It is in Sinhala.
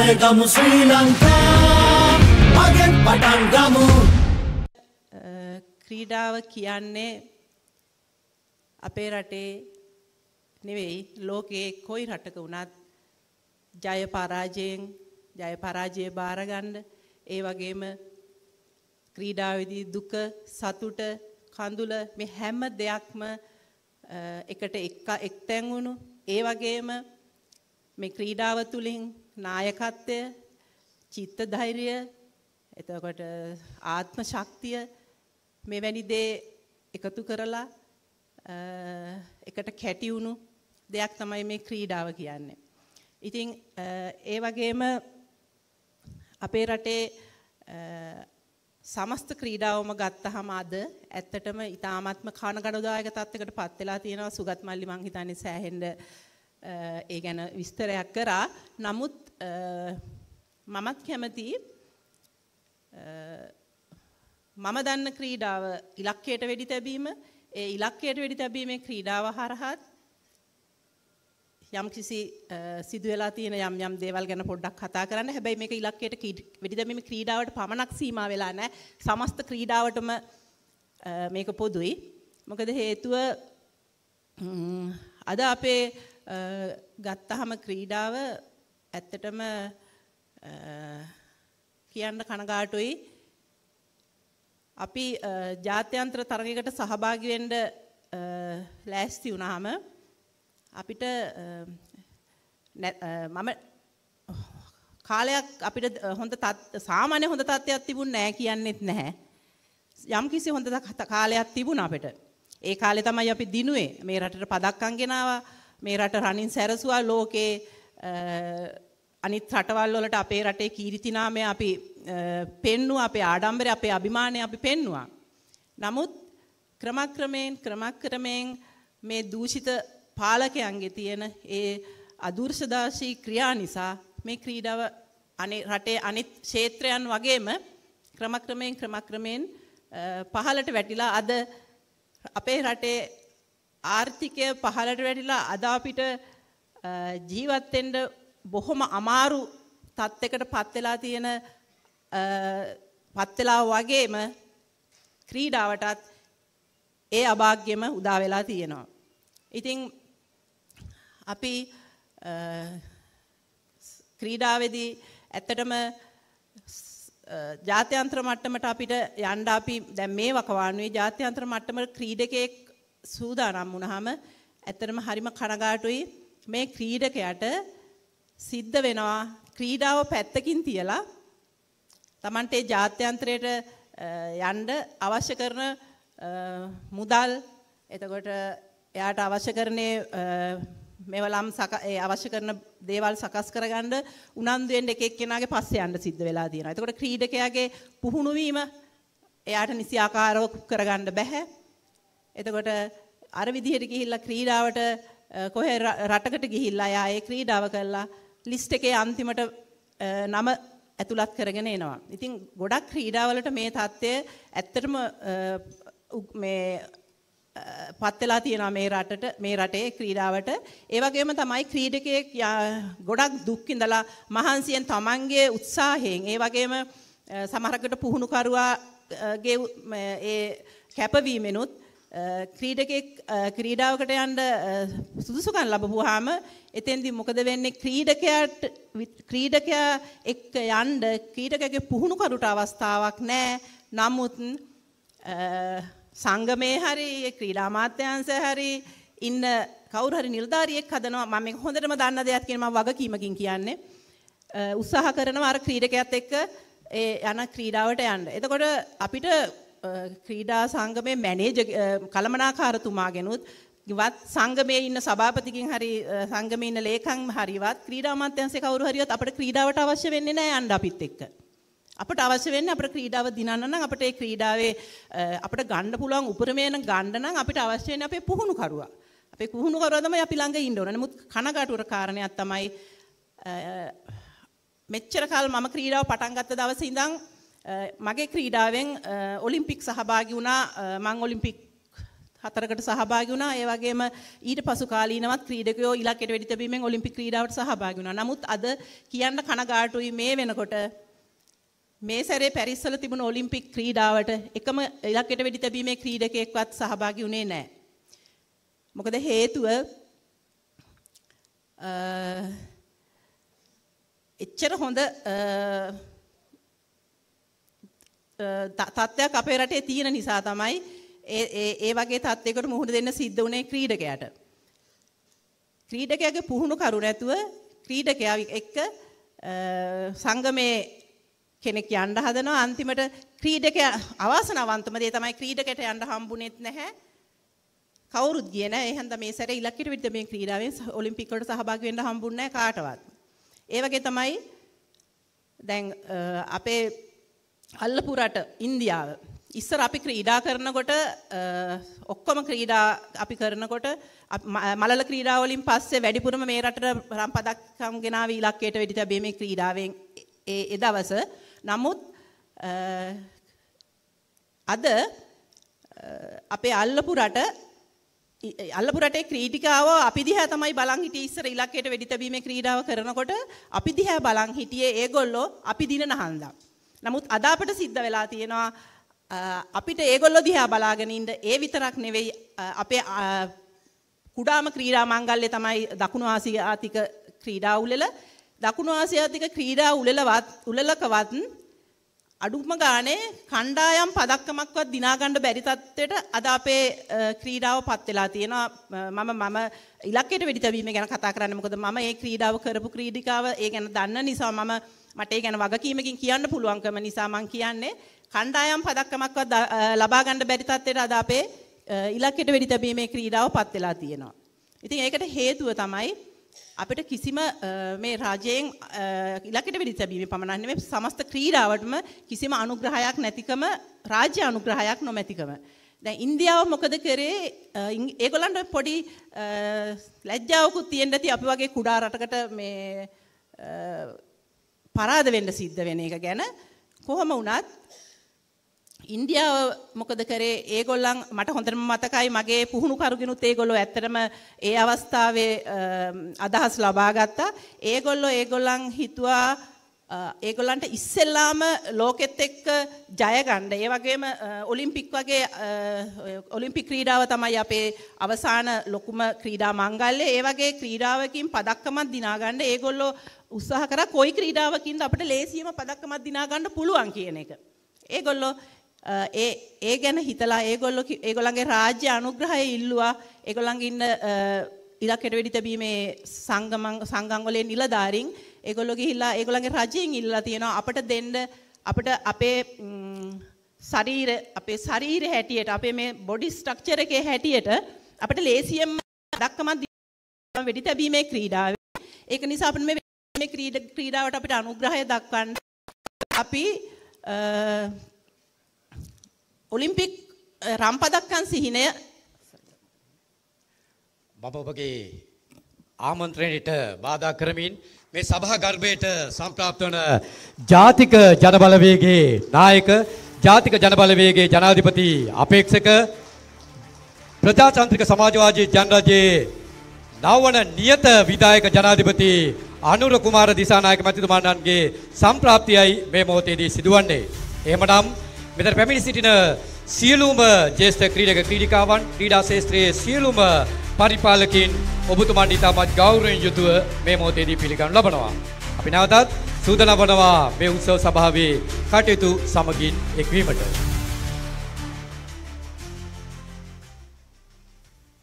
ජයගමු ශ්‍රී ලංකා මගෙන් පටන් ගමු. ක්‍රීඩාව කියන්නේ අපේ රටේ නෙවෙයි ලෝකයේ කොයි රටක වුණත් ජය පරාජය බාර ගන්න ඒ වගේම ක්‍රීඩාවේදී දුක සතුට කඳුල මේ හැම දෙයක්ම එකට එක්තැන් වුණු ඒ වගේම මේ ක්‍රීඩාව තුලින් නායකත්වය චිත්ත ධෛර්යය එතකොට ආත්ම ශක්තිය මෙවැනි දේ එකතු කරලා එකට කැටි වුණු දෙයක් තමයි මේ ක්‍රීඩාව කියන්නේ. ඉතින් ඒ වගේම අපේ රටේ සමස්ත ක්‍රීඩාවම ගත්තහම අද ඇත්තටම ඊ타ත්ම කනගඩුදායක තත්යකට පත් වෙලා තියෙනවා. සුගත් මල්ලි මං හිතන්නේ සෑහෙන්න ඒ ගැන විස්තරයක් කරා. නමුත් මමත් කැමතියි මම දන්න ක්‍රීඩාව ඉලක්කයට වෙඩි තැබීම ඒ ඉලක්කයට වෙඩි තැබීමේ ක්‍රීඩාව හරහත් යම් කිසි සිදු වෙලා තියෙන යම් දේවල් ගැන පොඩ්ඩක් කතා කරන්න. හැබැයි මේක ඉලක්කයට වෙඩි තැබීමේ ක්‍රීඩාවට පමණක් සීමා වෙලා නැහැ. සමස්ත ක්‍රීඩාවටම මේක පොදුයි. මොකද හේතුව අද අපේ ගත්තහම ක්‍රීඩාව ඇත්තටම කියන්න කනගාටුයි. අපි ජාත්‍යන්තර තරගයකට සහභාගී වෙන්න ලෑස්ති වුණාම අපිට මම කාලයක් අපිට සාමාන්‍ය හොඳ තත්ත්වයක් තිබුණ නැහැ කියන්නෙත් නැහැ. යම් කිසි හොඳ කාලයක් තිබුණා අපිට. ඒ කාලේ තමයි අපි දිනුවේ. මේ රටට පදක්කම් ගෙනාවා. මේ රට රනින් සැරසුවා ලෝකේ අනිත් රටවල් වලට අපේ රටේ කීර්ති නාමය අපි පෙන්නුවා. අපේ ආඩම්බරය අපේ අභිමානය අපි පෙන්නුවා. නමුත් ක්‍රමක්‍රමයෙන් මේ දූෂිත පාලකයන්ගේ තියෙන ඒ අදූර්ශදාශී ක්‍රියා නිසා මේ ක්‍රීඩාව රටේ අනිත් ක්ෂේත්‍රයන් වගේම ක්‍රමක්‍රමයෙන් පහළට වැටිලා අද අපේ රටේ ආර්ථිකය පහළට වැටිලා අද අපිට ජීවත් වෙන්න බොහොම අමාරු තත්යකට පත් වෙලා වගේම ක්‍රීඩාවටත් ඒ අභාග්‍යම උදා වෙලා තියෙනවා. ඉතින් අපි ක්‍රීඩාවේදී ඇත්තටම ජාත්‍යන්තර මට්ටමට අපිට යන්න අපි දැන් මේ වකවානුවේ ජාත්‍යන්තර මට්ටමට ක්‍රීඩකයෙක් සූදානම් වුණාම ඇත්තටම හරිම කනගාටුයි. මේ ක්‍රීඩකයාට සිද්ධ වෙනවා ක්‍රීඩාව පැත්තකින් තියලා Tamante ජාත්‍යන්තරයට යන්න අවශ්‍ය කරන මුදල් එතකොට එයාට අවශ්‍ය කරන්නේ මෙවලම් අවශ්‍ය කරන දේවල් සකස් කරගන්න උනන්දු වෙන්න එක එක්කෙනාගේ පස්සේ යන්න සිද්ධ වෙලා තියෙනවා. එතකොට ක්‍රීඩකයාගේ පුහුණු වීම එයාට නිසි ආකාරව කරගන්න බෑ. එතකොට අර විදිහට ගිහිල්ලා ක්‍රීඩාවට කොහේ රටකට ගිහිල්ලා එයා ඒ ක්‍රීඩාව කළා ලිස්ට් එකේ අන්තිමට නම ඇතුළත් කරගෙන එනවා. ඉතින් ගොඩක් ක්‍රීඩාවලට මේ தත්ත්වය ඇත්තටම මේ පත් වෙලා තියෙනවා මේ රටේ ක්‍රීඩාවට. ඒ වගේම තමයි ක්‍රීඩකයෙක් ගොඩක් දුක් විඳලා මහන්සියෙන් තමන්ගේ උත්සාහයෙන් ඒ වගේම සමහරකට පුහුණුකරුවාගේ ඒ කැපවීමෙනුත් ක්‍රීඩකෙක් ක්‍රීඩාවකට යන්න සුදුසුකම් ලැබුවාම එතෙන්දී මොකද වෙන්නේ ක්‍රීඩකයා එක්ක යන්න ක්‍රීඩකයාගේ පුහුණුකරුට අවස්ථාවක් නැහැ. නමුත් සංගමේ හරි ක්‍රීඩා අමාත්‍යාංශය හරි ඉන්න කවුරු හරි නිලධාරියෙක් හදනවා. මම මේක හොඳටම දන්න දෙයක් කියන මම වගකීමකින් කියන්නේ උත්සාහ කරනවා අර ක්‍රීඩකයාත් එක්ක ඒ යන ක්‍රීඩාවට යන්න. එතකොට අපිට ක්‍රීඩා සංගමේ මැනේජර් කළමනාකාරතුමාගෙනුත් ඉවත් සංගමේ ඉන්න සභාපතිකින් හරි සංගමේ ඉන්න ලේකම් හරිවත් ක්‍රීඩා අමාත්‍යාංශේ කවුරු හරිවත් අපිට ක්‍රීඩාවට අවශ්‍ය වෙන්නේ නැහැ යන්න අපිත් එක්ක. අපට අවශ්‍ය වෙන්නේ අපේ ක්‍රීඩාව දිනන්න නම් අපිට ඒ ක්‍රීඩාවේ අපිට ගන්න පුළුවන් උපරිමයෙන් ගන්න නම් අපිට අවශ්‍ය වෙන්නේ අපේ පුහුණුකරුවා. අපේ පුහුණුකරුවා තමයි අපි ළඟ ඉන්න ඕන. නමුත් කනගාටුවර කාරණයක් තමයි මෙච්චර කාල මම ක්‍රීඩාව පටන් ගත්ත දවසේ ඉඳන් මගේ ක්‍රීඩාවෙන් ඔලිම්පික් සහභාගී වුණා. මම ඔලිම්පික් 4කට සහභාගී වුණා. ඒ වගේම ඊට පසු කාලීනවත් ක්‍රීඩකයෝ ඉලක්කයට වෙඩි තැබීමෙන් ඔලිම්පික් ක්‍රීඩාවට සහභාගී වුණා. නමුත් අද කියන්න කනගාටුයි මේ වෙනකොට මේ සැරේ පැරිස් වල තිබුණ ඔලිම්පික් ක්‍රීඩාවට එකම ඉලක්කයට වෙඩි තැබීමේ ක්‍රීඩකයෙක්වත් සහභාගී වුණේ නැහැ. මොකද හේතුව එච්චර හොඳ තත්ත්වයක් අපේ රටේ තියෙන නිසා තමයි ඒ වගේ තත්ත්වයකට මුහුණ දෙන්න සිද්ධ වුණේ ක්‍රීඩකයාට. ක්‍රීඩකයාගේ පුහුණු කරු නැතුව ක්‍රීඩකයා එක්ක සංගමේ කෙනෙක් යන්න හදනවා. අන්තිමට ක්‍රීඩකයා අවාසනාවන්තම දේ තමයි ක්‍රීඩකයට යන්න හම්බුනේත් නැහැ. කවුරුත් ගියේ නැහැ. ඒ හන්ද මේ සැරේ ඉලක්කයට විරුද්ධ මේ ක්‍රීඩාවෙන් ඔලිම්පික් වලට සහභාගී වෙන්න හම්බුන්නේ නැහැ කාටවත්. ඒ වගේ තමයි දැන් අපේ අල්ලපු රට ඉන්දියාව. ඉස්සර අපි ක්‍රීඩා කරනකොට ඔක්කොම ක්‍රීඩා අපි කරනකොට මලල ක්‍රීඩා වලින් පස්සේ වැඩිපුරම මේ රටට රම් පදක්කම් ගෙනාවි ඉලක්කයට වෙඩි තැබීමේ ක්‍රීඩාවෙන් ඒ දවස. නමුත් අද අපේ අල්ලපු රටේ ක්‍රීඩිකාව අපි දිහා තමයි බලන් හිටියේ. ඉස්සර ඉලක්කයට වෙඩි තැබීමේ ක්‍රීඩාව කරනකොට අපි දිහා බලන් හිටියේ ඒගොල්ලෝ අපි දිනන හන්දා. නමුත් අද අපිට සිද්ධ වෙලා තියෙනවා අපිට ඒගොල්ලෝ දිහා බලාගෙන ඉන්න. ඒ විතරක් නෙවෙයි අපේ කුඩාම ක්‍රීඩා මංගල්‍ය තමයි දකුණු ආසියාතික ක්‍රීඩා උළෙල. දකුණු ආසියාතික ක්‍රීඩා උළෙලකවත් අඩුම ගානේ කණ්ඩායම් පදක්කමක්වත් දිනා ගන්න බැරි තත්ත්වයට අද අපේ ක්‍රීඩාව පත් වෙලා තියෙනවා. මම ඉලක්කයට වෙඩි තැබීම ගැන කතා කරන්නේ මොකද මම මේ ක්‍රීඩාව කරපු ක්‍රීඩිකාව ඒ ගැන දන්න නිසා මට ඒ ගැන වගකීමකින් කියන්න පුළුවන්කම නිසා මම කියන්නේ කණ්ඩායම් පදක්කමක්වත් ලබා ගන්න බැරි තත්ත්වයට අද අපේ ඉලක්කයට වෙඩි තැබීමේ ක්‍රීඩාව පත් වෙලා තියෙනවා. ඉතින් ඒකට හේතුව තමයි අපිට කිසිම මේ රජයෙන් ඉලක්කයට වෙඩි තැබීමේ පමණක් නෙමෙයි සමස්ත ක්‍රීඩාවටම කිසිම අනුග්‍රහයක් නැතිකම රාජ්‍ය අනුග්‍රහයක් නොමැතිකම. දැන් ඉන්දියාව මොකද කරේ? ඒගොල්ලන්ට පොඩි ලැජ්ජාවකුත් තියෙන්න ඇති අපි වගේ කුඩා රටකට මේ පරාද වෙන්න සිද්ධ වෙන එක ගැන. කොහොම වුණත් ඉන්දියාව මොකද කරේ? ඒගොල්ලන් මට හොඳටම මතකයි මගේ පුහුණු කරුගෙනුත් ඒගොල්ලෝ ඇත්තටම ඒ අවස්ථාවේ අදහස් ලබා ගත්තා. ඒගොල්ලන් හිතුවා ඒගොල්ලන්ට ඉස්සෙල්ලාම ලෝකෙත් එක්ක ජය ගන්න. ඒ වගේම ඔලිම්පික් වගේ ඔලිම්පික් ක්‍රීඩාව තමයි අපේ අවසාන ලොකුම ක්‍රීඩා මංගල්‍ය. ඒ වගේ ක්‍රීඩාවකින් පදක්කමක් දිනා ගන්න ඒගොල්ලෝ උත්සාහ කරා. කොයි ක්‍රීඩාවකින්ද අපිට ලේසියම පදක්කමක් දිනා ගන්න පුළුවන් කියන එක. ඒගොල්ලෝ ඒ ගැන හිතලා ඒගොල්ලන්ගේ රාජ්‍ය අනුග්‍රහය ඉල්ලුවා. ඒගොල්ලන්ගේ ඉන්න ඉලක්කයට වෙඩි තැබීමේ සංගම් වල නිලධාරීන් ඒගොල්ලෝ ගිහිල්ලා ඒගොල්ලන්ගේ රජයෙන් ඉල්ලලා තියෙනවා අපිට දෙන්න අපිට අපේ ශරීර හැටියට අපේ මේ බොඩි ස්ට්‍රක්චර් එකේ හැටියට අපිට ලේසියෙන්ම දක්කමක් වෙඩි තැබීමේ ක්‍රීඩාවේ. ඒක නිසා අපිට මේ ක්‍රීඩාවට අපිට අනුග්‍රහය දක්වන්න අපි ඔලිම්පික් රම් පදක්කම් සිහිනය ඔබගේ ආමන්ත්‍රණයට බාධා කරමින් මේ සභා ගර්භයට සම්ප්‍රාප්ත වන ජාතික ජනබලවේගයේ නායක ජාතික ජනබලවේගයේ ජනාධිපති අපේක්ෂක ප්‍රජාතන්ත්‍රික සමාජවාදී ජනරජයේ නවවන නියත විධායක ජනාධිපති අනුර කුමාර දිසානායක මැතිතුමාණන්ගේ සම්ප්‍රාප්තියයි මේ මොහොතේදී සිදුවන්නේ. එහෙමනම් මෙතන පැමිණ සිටින සියලුම ජ්‍යෙෂ්ඨ ක්‍රීඩක ක්‍රීඩිකාවන් ක්‍රීඩා ශාස්ත්‍රයේ සියලුම පරිපාලකින් ඔබතුමාට ඉතාමත් ගෞරවයෙන් යුතුව මේ මොහොතේදී පිළිගනු ලබනවා. අපි නැවතත් සූදානම් වනවා මේ උත්සව සභාවේ කටයුතු සමගින් එක්වීමට.